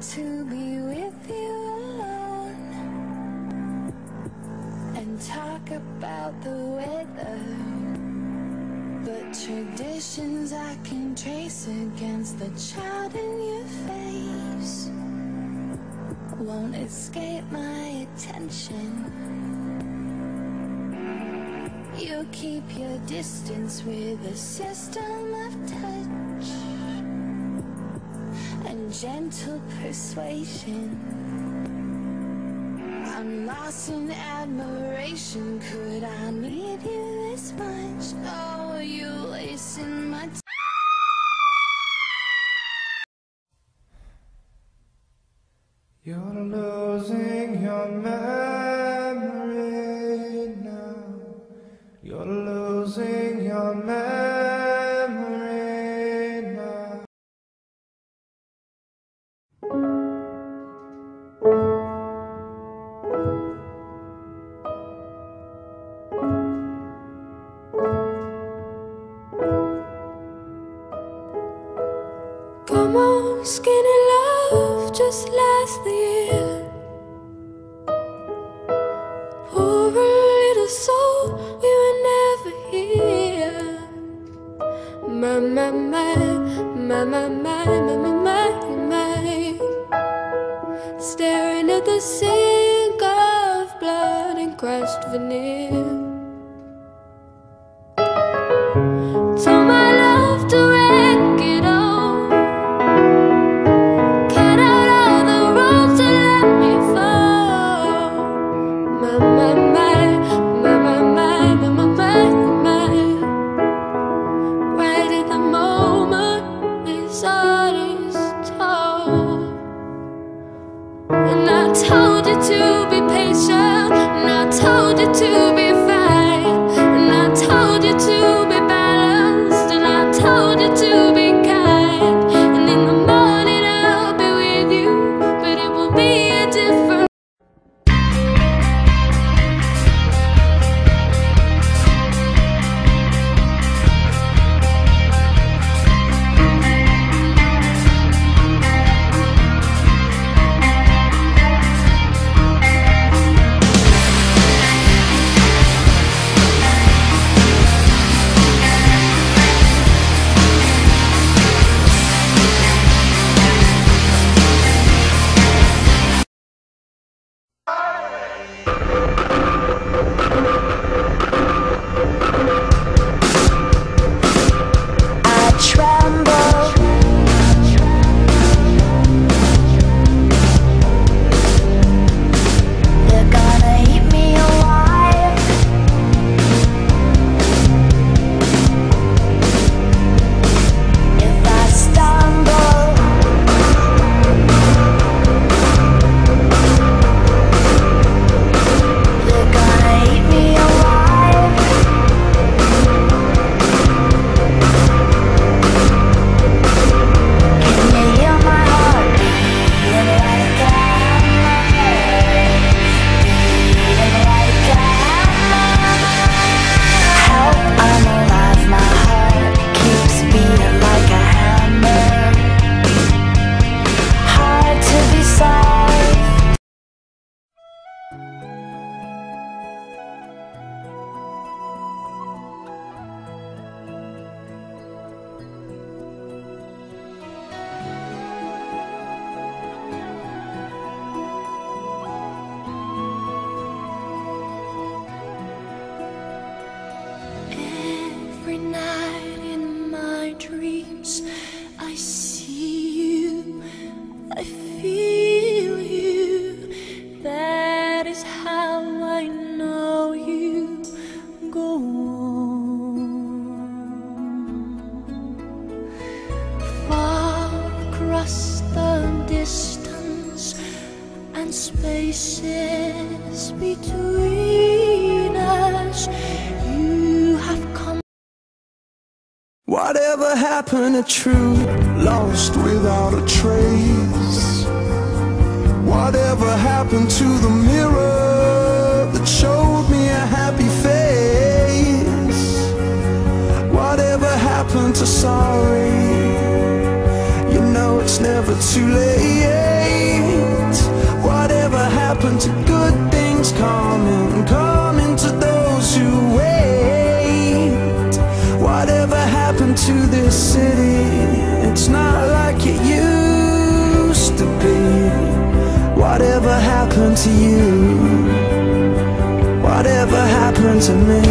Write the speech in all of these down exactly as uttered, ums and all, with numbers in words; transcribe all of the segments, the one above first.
to be with you alone and talk about the weather, but traditions I can trace against the child in your face won't escape my attention. You keep your distance with a system of touch and gentle persuasion. I'm lost in admiration. Could I need you this much? Oh, you wasting my time. You're losing your memory now. You're losing your memory now. Come on, skinny love, just last the year. Poor little soul, we were never here. My, my, my, my, my, my, my, my, my, my. Staring at the sink of blood and crushed veneer. Told my love to wreck it all. Cut out all the roads to let me fall. My, my, my, my, my, my, my, my, my, my. Right at the moment this art is told. And I told you to be patient, and I told you to be fine, and I told you to be balanced, and I told you to be kind. And in the morning I'll be with you, but it will be a different. Every night in my dreams I see you, I feel you. That is how I know you go on. Far across the distance and spaces between us, you have come. Whatever happened to truth? Lost without a trace. Whatever happened to the mirror that showed me a happy face? Whatever happened to sorry? You know it's never too late. coming, coming to those who wait. Whatever happened to this city? It's not like it used to be. Whatever happened to you? Whatever happened to me?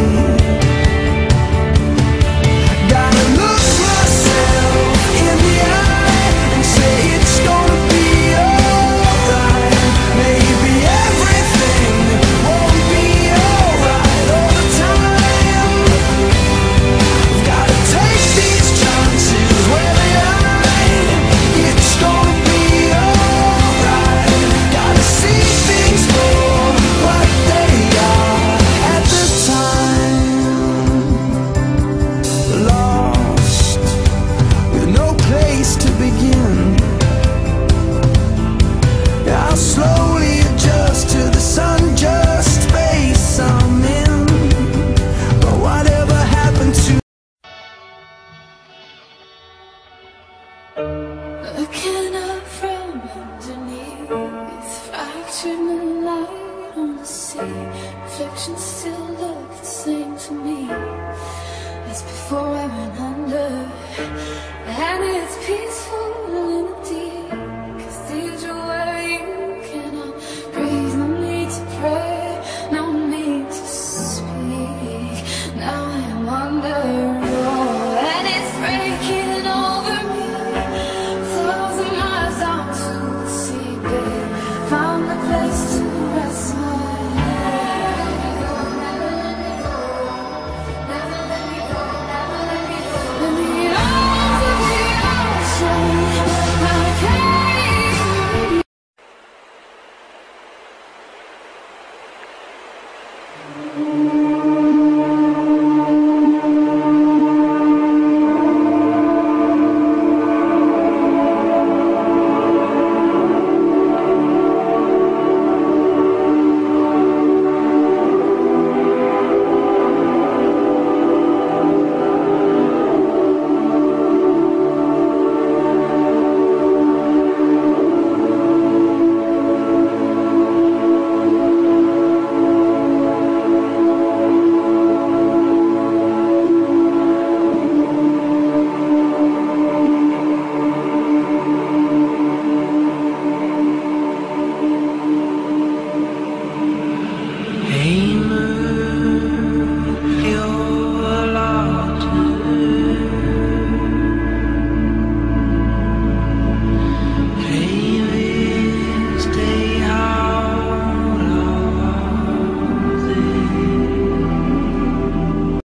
Gotta look myself in the eye and say it's gonna be alright. Maybe everything won't be alright all the time. We've gotta take these chances where they lie. It's gonna be alright. Gotta see things for what they are at the time. Lost with no place to begin. I'll slowly adjust to this unjust space I'm in. But whatever happened to Looking up from underneath, fractured moonlight on the sea. Reflections still look the same to me as before I went under. And it's peaceful in the deep, 'cause these are where you cannot breathe. No need to pray, no need to speak. Now I'm under all, and it's breaking over me. Thousand miles out to the sea, babe. Found a place to rest my head. Never let me go, never let me go, never let me go. In the arms of the ocean, I came. you?